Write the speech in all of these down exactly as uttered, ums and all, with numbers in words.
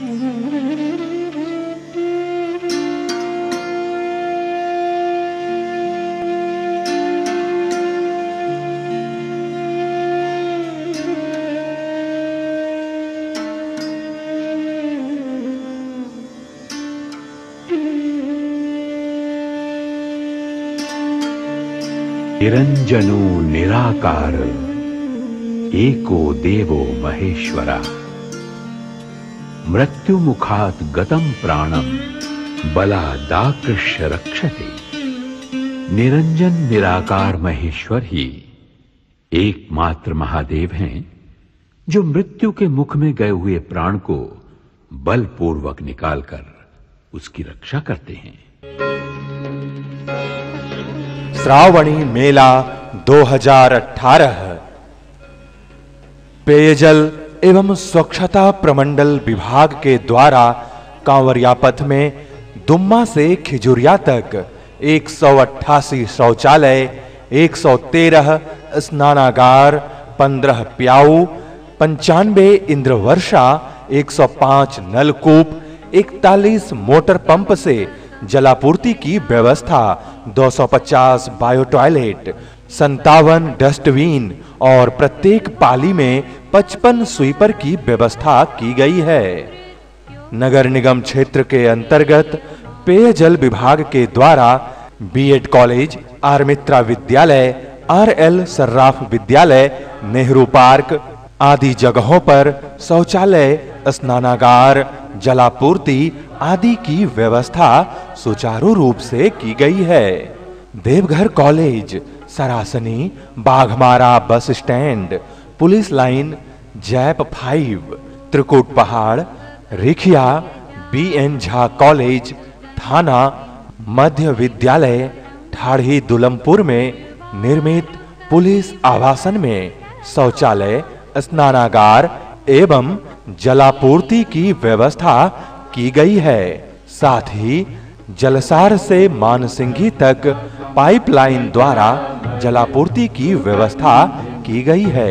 निरंजनो निराकार एको देवो महेश्वरा मृत्यु मुखात गतम प्राणम बलादाकृष्य रक्षते। निरंजन निराकार महेश्वर ही एकमात्र महादेव हैं जो मृत्यु के मुख में गए हुए प्राण को बलपूर्वक निकालकर उसकी रक्षा करते हैं। श्रावणी मेला दो हज़ार अठारह पेयजल एवं स्वच्छता प्रमंडल विभाग के द्वारा कांवरिया पथ में दुम्मा से खिजुरिया तक एक सौ अट्ठासी शौचालय, एक सौ तेरह स्नानागार, पंद्रह प्याऊ, पंचानवे इंद्रवर्षा, एक सौ पाँच नलकूप, इकतालीस मोटर पंप से जलापूर्ति की व्यवस्था, दो सौ पचास बायो टॉयलेट, संतावन डस्टबिन और प्रत्येक पाली में पचपन स्वीपर की व्यवस्था की गई है। नगर निगम क्षेत्र के अंतर्गत पेयजल विभाग के द्वारा बीएड कॉलेज, आर मित्रा विद्यालय, आर एल सर्राफ विद्यालय, नेहरू पार्क आदि जगहों पर शौचालय, स्नानागार, जलापूर्ति आदि की व्यवस्था सुचारू रूप से की गई है। Deoghar college, Sarasani, Baghmara bus stand, police line, JAP five, Trikut पहाड़, Rikhiya, B N Jha college, थाना, मध्य विद्यालय, ठाड़ी दुलमपुर में निर्मित पुलिस आवासन में शौचालय, स्नानागार एवं जलापूर्ति की व्यवस्था की गई है। साथ ही जलसार से मानसिंगी तक पाइपलाइन द्वारा जलापूर्ति की व्यवस्था की गई है।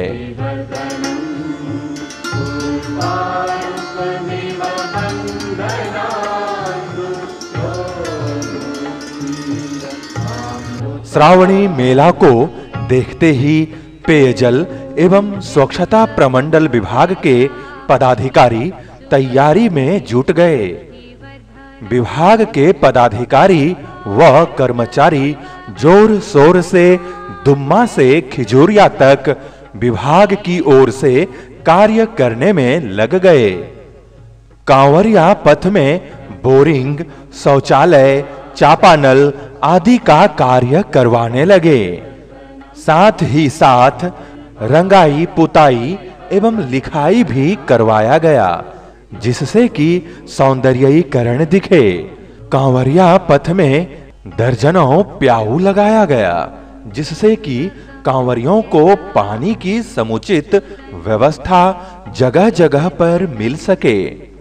श्रावणी मेला को देखते ही पेयजल एवं स्वच्छता प्रमंडल विभाग के पदाधिकारी तैयारी में जुट गए। विभाग के पदाधिकारी व कर्मचारी जोर शोर से दुम्मा से खिजुरिया तक विभाग की ओर से कार्य करने में लग गए। कांवरिया पथ में बोरिंग, शौचालय, चापानल आदि का कार्य करवाने लगे। साथ ही साथ रंगाई, पुताई एवं लिखाई भी करवाया गया, जिससे कि सौंदर्यीकरण दिखे। कांवरिया पथ में दर्जनों प्याऊ लगाया गया, जिससे कि कांवरियों को पानी की समुचित व्यवस्था जगह जगह पर मिल सके।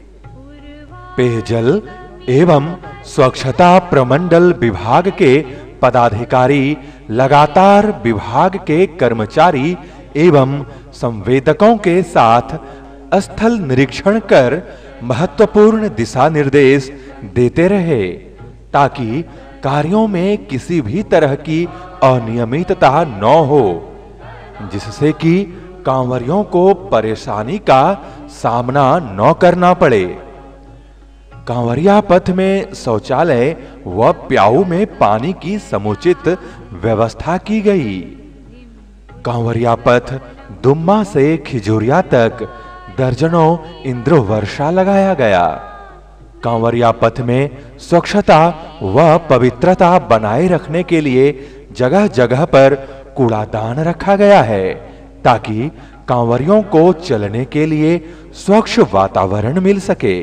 पेयजल एवं स्वच्छता प्रमंडल विभाग के पदाधिकारी लगातार विभाग के कर्मचारी एवं संवेदकों के साथ स्थल निरीक्षण कर महत्वपूर्ण दिशा निर्देश देते रहे, ताकि कार्यों में किसी भी तरह की अनियमितता न हो, जिससे कि कांवरियों को परेशानी का सामना न करना पड़े। कांवरिया पथ में शौचालय व प्याऊ में पानी की समुचित व्यवस्था की गई। कांवरिया पथ दुम्मा से खिजुरिया तक दर्जनों इंद्रवर्षा लगाया गया। कांवरिया पथ में स्वच्छता व पवित्रता बनाए रखने के लिए जगह जगह पर कूड़ादान रखा गया है, ताकि कांवरियों को चलने के लिए स्वच्छ वातावरण मिल सके।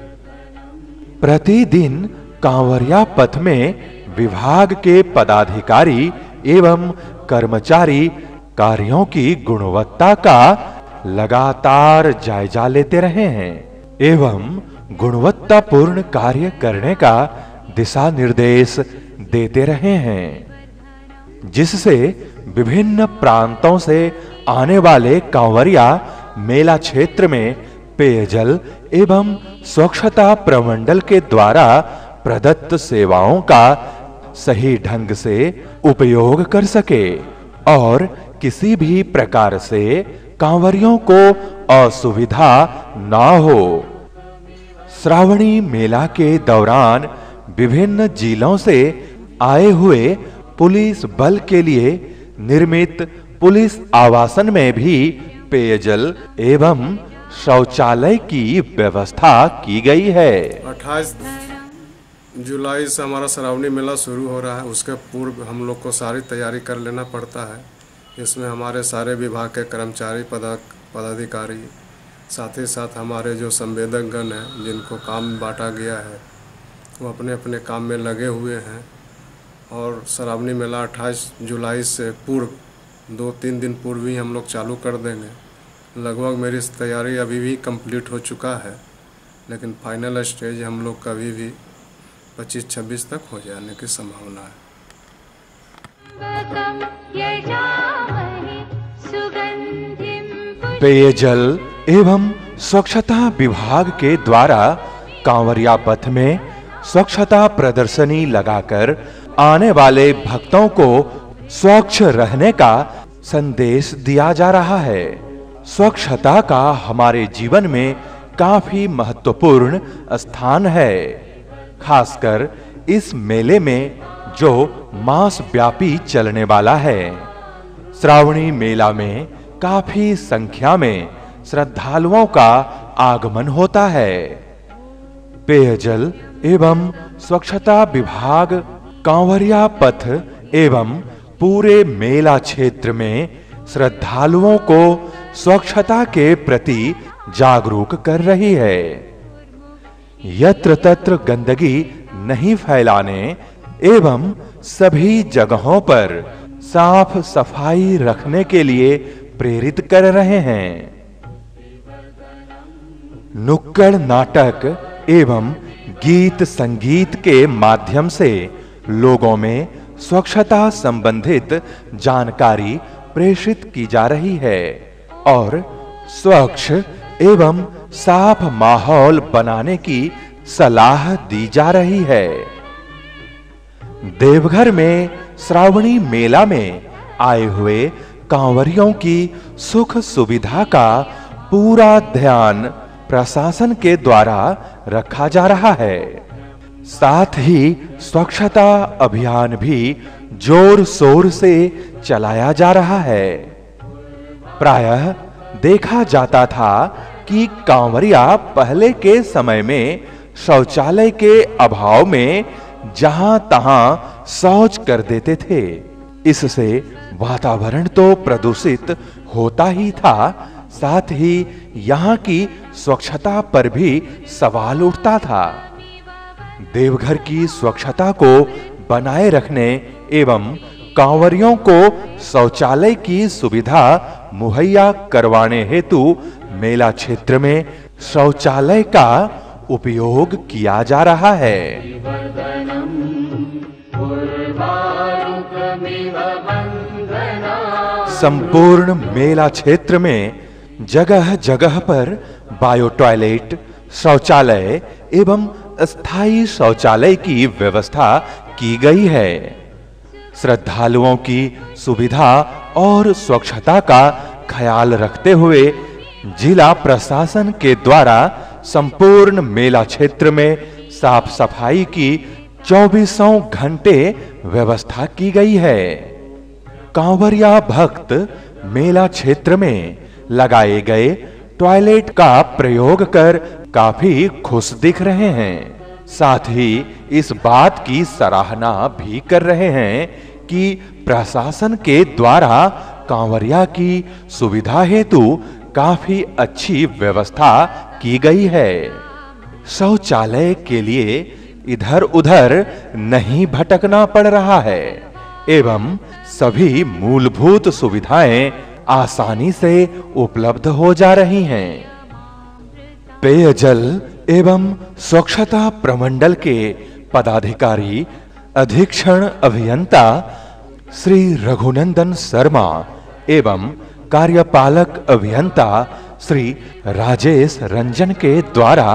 प्रतिदिन कांवरिया पथ में विभाग के पदाधिकारी एवं कर्मचारी कार्यों की गुणवत्ता का लगातार जायजा लेते रहे हैं एवं गुणवत्तापूर्ण कार्य करने का दिशा निर्देश देते रहे हैं, जिससे विभिन्न प्रांतों से आने वाले कांवरिया मेला क्षेत्र में पेयजल एवं स्वच्छता प्रमंडल के द्वारा प्रदत्त सेवाओं का सही ढंग से उपयोग कर सके और किसी भी प्रकार से कांवरियों को असुविधा ना हो। श्रावणी मेला के दौरान विभिन्न जिलों से आए हुए पुलिस बल के लिए निर्मित पुलिस आवासन में भी पेयजल एवं शौचालय की व्यवस्था की गई है। अट्ठाईस जुलाई से हमारा श्रावणी मेला शुरू हो रहा है। उसके पूर्व हम लोग को सारी तैयारी कर लेना पड़ता है। इसमें हमारे सारे विभाग के कर्मचारी पद पदाधिकारी साथ ही साथ हमारे जो संवेदक गण हैं जिनको काम बांटा गया है वो अपने अपने काम में लगे हुए हैं। और श्रावणी मेला अट्ठाईस जुलाई से पूर्व दो तीन दिन पूर्व ही हम लोग चालू कर देंगे। लगभग मेरी तैयारी अभी भी कंप्लीट हो चुका है, लेकिन फाइनल स्टेज हम लोग का अभी भी पच्चीस छब्बीस तक हो जाने की संभावना है। पेयजल एवं स्वच्छता विभाग के द्वारा कांवरिया पथ में स्वच्छता प्रदर्शनी लगाकर आने वाले भक्तों को स्वच्छ रहने का संदेश दिया जा रहा है। स्वच्छता का हमारे जीवन में काफी महत्वपूर्ण स्थान है। खासकर इस मेले में जो मास व्यापी चलने वाला है। श्रावणी मेला में काफी संख्या में श्रद्धालुओं का आगमन होता है। पेयजल एवं स्वच्छता विभाग कांवरिया पथ एवं पूरे मेला क्षेत्र में श्रद्धालुओं को स्वच्छता के प्रति जागरूक कर रही है। यत्र तत्र गंदगी नहीं फैलाने एवं सभी जगहों पर साफ सफाई रखने के लिए प्रेरित कर रहे हैं। नुक्कड़ नाटक एवं गीत संगीत के माध्यम से लोगों में स्वच्छता संबंधित जानकारी प्रेषित की जा रही है और स्वच्छ एवं साफ माहौल बनाने की सलाह दी जा रही है। देवघर में श्रावणी मेला में आए हुए कांवरियों की सुख सुविधा का पूरा ध्यान प्रशासन के द्वारा रखा जा रहा है। साथ ही स्वच्छता अभियान भी जोर शोर से चलाया जा रहा है। प्रायः देखा जाता था कि कांवरिया पहले के समय में शौचालय के अभाव में जहां तहां शौच कर देते थे। इससे वातावरण तो प्रदूषित होता ही था, साथ ही यहाँ की स्वच्छता पर भी सवाल उठता था। देवघर की स्वच्छता को बनाए रखने एवं कांवरियों को शौचालय की सुविधा मुहैया करवाने हेतु मेला क्षेत्र में शौचालय का उपयोग किया जा रहा है। संपूर्ण मेला क्षेत्र में जगह जगह पर बायो टॉयलेट, शौचालय एवं अस्थायी शौचालय की व्यवस्था की गई है। श्रद्धालुओं की सुविधा और स्वच्छता का ख्याल रखते हुए जिला प्रशासन के द्वारा संपूर्ण मेला क्षेत्र में साफ सफाई की चौबीसों घंटे व्यवस्था की गई है। कांवरिया भक्त मेला क्षेत्र में लगाए गए टॉयलेट का प्रयोग कर काफी खुश दिख रहे हैं। साथ ही इस बात की सराहना भी कर रहे हैं कि प्रशासन के द्वारा कांवरिया की सुविधा हेतु काफी अच्छी व्यवस्था की गई है। शौचालय के लिए इधर उधर नहीं भटकना पड़ रहा है एवं सभी मूलभूत सुविधाएं आसानी से उपलब्ध हो जा रही हैं। पेयजल एवं स्वच्छता प्रमंडल के पदाधिकारी अधीक्षण अभियंता श्री रघुनंदन शर्मा एवं कार्यपालक अभियंता श्री राजेश रंजन के द्वारा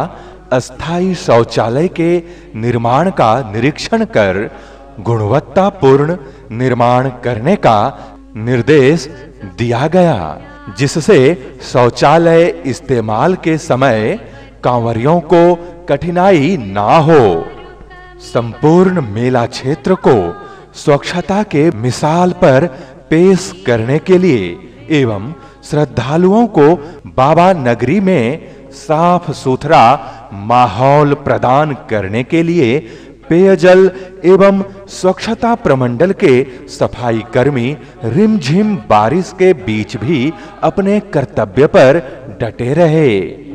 अस्थायी शौचालय के निर्माण का निरीक्षण कर गुणवत्तापूर्ण निर्माण करने का निर्देश दिया गया, जिससे शौचालय इस्तेमाल के समय कांवरियों को कठिनाई ना हो। संपूर्ण मेला क्षेत्र को स्वच्छता के मिसाल पर पेश करने के लिए एवं श्रद्धालुओं को बाबा नगरी में साफ सुथरा माहौल प्रदान करने के लिए पेयजल एवं स्वच्छता प्रमंडल के सफाई कर्मी रिमझिम बारिश के बीच भी अपने कर्तव्य पर डटे रहे।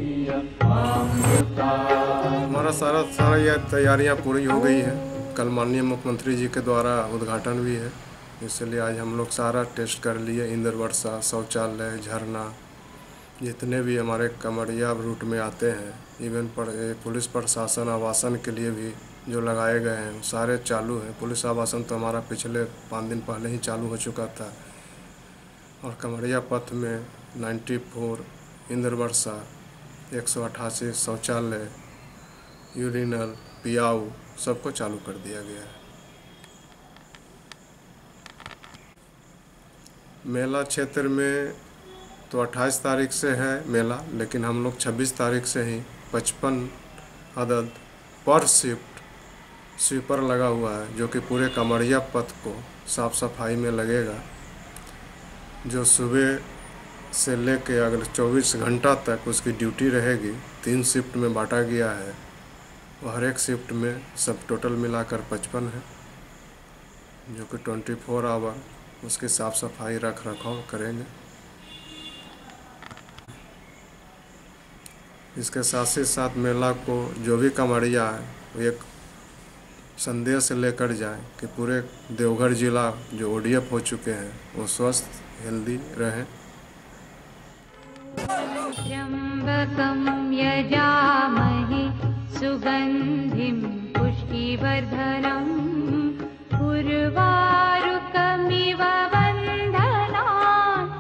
हमारा सारा सारा यह तैयारियां पूरी हो गई है। कल माननीय मुख्यमंत्री जी के द्वारा उद्घाटन भी है, इसलिए आज हम लोग सारा टेस्ट कर लिए। इंद्र वर्षा, शौचालय, झरना, जितने भी हमारे कमरिया रूट में आते हैं, इवन पर पुलिस प्रशासन आवासन के लिए भी जो लगाए गए हैं सारे चालू हैं। पुलिस आवासन तो हमारा पिछले पाँच दिन पहले ही चालू हो चुका था। और कमरिया पथ में चौरानवे इंद्र वर्षा, एक सौ अट्ठासी शौचालय, यूरिनल, पियाऊ सबको चालू कर दिया गया है। मेला क्षेत्र में तो अट्ठाईस तारीख से है मेला, लेकिन हम लोग छब्बीस तारीख से ही पचपन अदद पर शिफ्ट स्वीपर लगा हुआ है, जो कि पूरे कमरिया पथ को साफ सफाई में लगेगा, जो सुबह से लेके अगले चौबीस घंटा तक उसकी ड्यूटी रहेगी। तीन शिफ्ट में बांटा गया है और हर एक शिफ्ट में सब टोटल मिलाकर पचपन है, जो कि चौबीस आवर उसकी साफ सफाई रख रखाव करेंगे। इसके साथ ही साथ मेला को जो भी कमरिया है वो एक संदेश लेकर जाए कि पूरे देवघर जिला जो ओडीएफ हो चुके हैं वो स्वस्थ हेल्दी रहें। त्र्यंबकं यजामहे सुगंधिं पुष्टिवर्धनम् उर्वारुकमिव बन्धनान्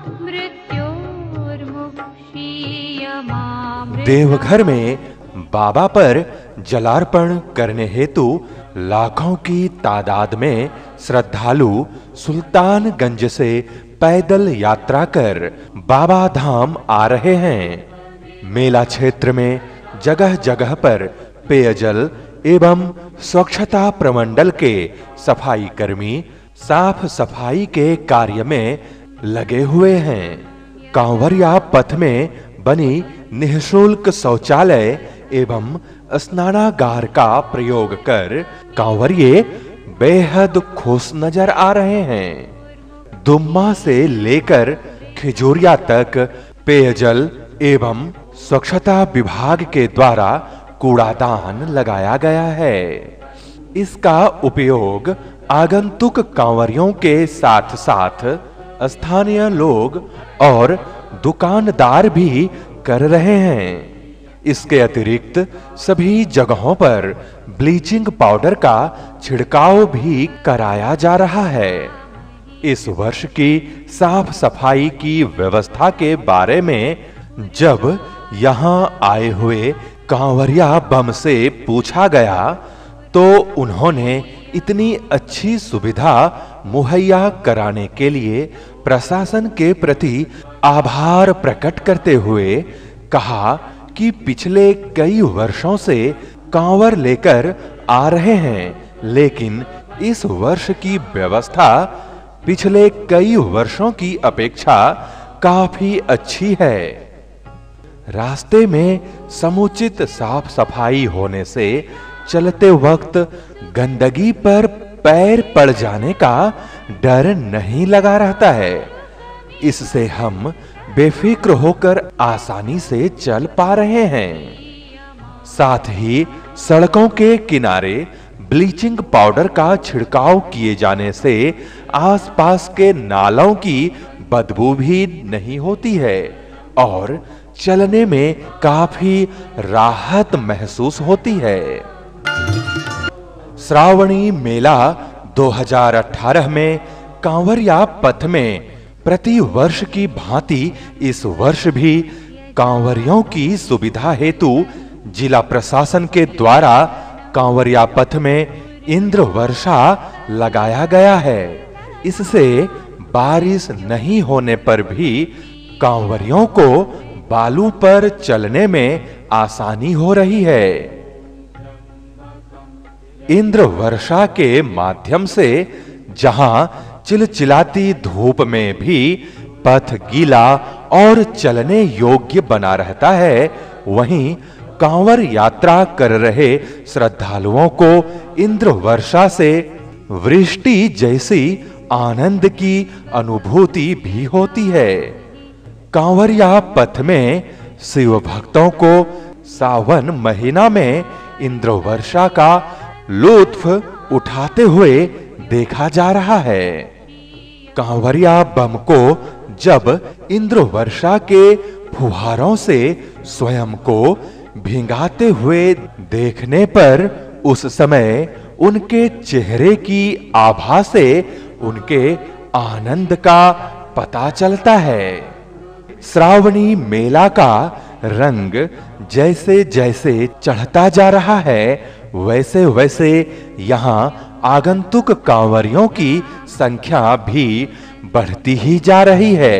मृत्योर्मुक्षीयमामृतम्। देवघर में बाबा पर जलार्पण करने हेतु लाखों की तादाद में श्रद्धालु सुल्तानगंज से पैदल यात्रा कर बाबा धाम आ रहे हैं। मेला क्षेत्र में जगह जगह पर पेयजल एवं स्वच्छता प्रमंडल के सफाई कर्मी साफ सफाई के कार्य में लगे हुए हैं। कांवरिया पथ में बनी निःशुल्क शौचालय एवं स्नानागार का प्रयोग कर कांवरिये बेहद खुश नजर आ रहे हैं। दुम्मा से लेकर खिजूरिया तक पेयजल एवं स्वच्छता विभाग के द्वारा कूड़ादान लगाया गया है। इसका उपयोग आगंतुक कांवरियों के साथ साथ स्थानीय लोग और दुकानदार भी कर रहे हैं। इसके अतिरिक्त सभी जगहों पर ब्लीचिंग पाउडर का छिड़काव भी कराया जा रहा है। इस वर्ष की साफ सफाई की व्यवस्था के बारे में जब यहां आए हुए कांवरिया बम से पूछा गया तो उन्होंने इतनी अच्छी सुविधा मुहैया कराने के लिए प्रशासन के प्रति आभार प्रकट करते हुए कहा कि पिछले कई वर्षों से कांवर लेकर आ रहे हैं, लेकिन इस वर्ष की व्यवस्था पिछले कई वर्षों की अपेक्षा काफी अच्छी है। रास्ते में समुचित साफ सफाई होने से चलते वक्त गंदगी पर पैर पड़ जाने का डर नहीं लगा रहता है। इससे हम बेफिक्र होकर आसानी से चल पा रहे हैं। साथ ही सड़कों के किनारे ब्लीचिंग पाउडर का छिड़काव किए जाने से आसपास के नालों की बदबू भी नहीं होती है और चलने में काफी राहत महसूस होती है। श्रावणी मेला दो हज़ार अठारह में कांवरिया पथ में प्रति वर्ष की भांति इस वर्ष भी कांवरियों की सुविधा हेतु जिला प्रशासन के द्वारा कांवरिया पथ में इंद्र वर्षा लगाया गया है। इससे बारिश नहीं होने पर भी कांवरियों को बालू पर चलने में आसानी हो रही है। इंद्र वर्षा के माध्यम से जहां चिलचिलाती धूप में भी पथ गीला और चलने योग्य बना रहता है, वहीं कांवर यात्रा कर रहे श्रद्धालुओं को इंद्र वर्षा से वृष्टि जैसी आनंद की अनुभूति भी होती है। कांवरिया पथ में शिव भक्तों को सावन महीना में इंद्र वर्षा का लुत्फ उठाते हुए देखा जा रहा है। कांवरिया बम को जब इंद्र वर्षा के फुहारों से स्वयं को भिंगाते हुए देखने पर उस समय उनके चेहरे की आभा से उनके आनंद का पता चलता है। श्रावणी मेला का रंग जैसे जैसे चढ़ता जा रहा है, वैसे वैसे यहाँ आगंतुक कांवरियों की संख्या भी बढ़ती ही जा रही है।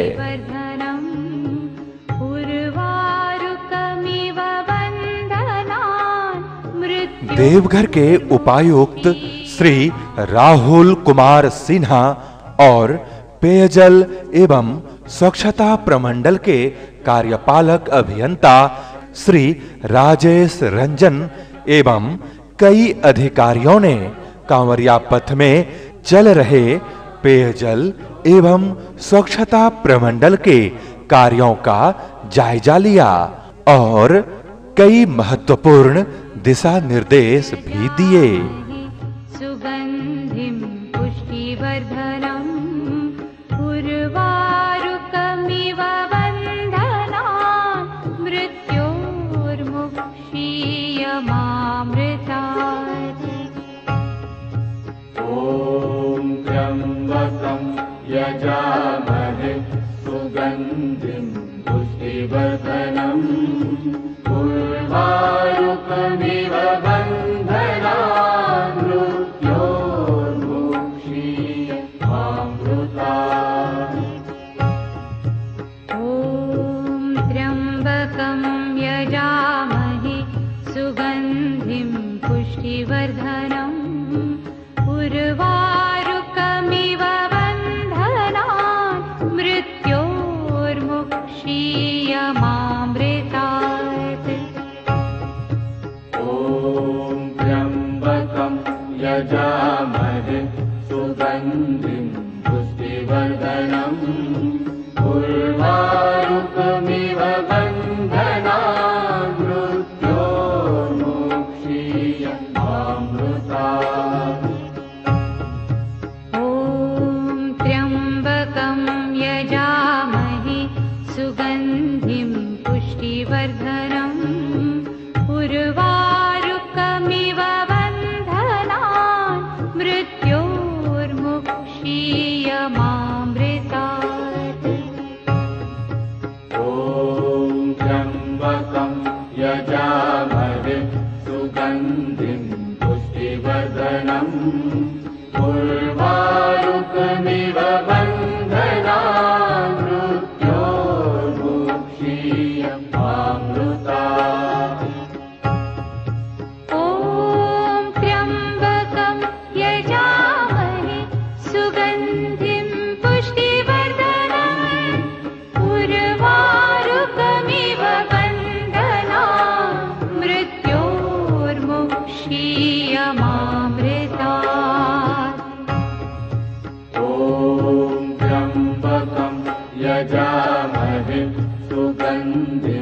देवघर के उपायुक्त श्री राहुल कुमार सिन्हा और पेयजल एवं स्वच्छता प्रमंडल के कार्यपालक अभियंता श्री राजेश रंजन एवं कई अधिकारियों ने कांवरिया पथ में चल रहे पेयजल एवं स्वच्छता प्रमंडल के कार्यों का जायजा लिया और कई महत्वपूर्ण दिशा निर्देश भी दिए। सुगंधिं पुष्टिवर्धनम् उर्वारुकमिव बन्धनान् मृत्योर्मुक्षीयमामृतात्। ॐ त्र्यम्बकं यजामहे सुगन्धिं पुष्टिवर्धनम् उर्वारुकमिव बन्धनान् मृत्योर्मुक्षीयमामृतात्। ॐ त्र्यम्बकं यजामहे सुगन्धिं पुष्टिवर्धनम् उर्वारुकमिव बन्धनान् मृत्योर्मुक्षीयमामृतात्। यजामहे सुगन्धिं पुष्टिवर्धनम् उर्वारुकमिव बन्धनान् मृत्योर्मुक्षीयमामृतात्। ॐ त्र्यम्बकं यजामहे सुगन्धिं पुष्टिवर्धनम् उर्वारुकमिव मृत्योर्मुक्षीयमामृतात्। ॐ त्र्यम्बकं यजामहे सुगन्धिं पुष्टिवर्धनम् उर्वारुकमिव बन्धनान् मृत्योर्मुक्षीयमामृतात्। ॐ त्र्यम्बकं यजामहे सुगन्धिं पुष्टिवर्धनम् उर्वारुकमिव बन्धनान् मृत्योर्मुक्षीयमामृतात्। ॐ त्र्यम्बकं यजामहे सुगन्धिं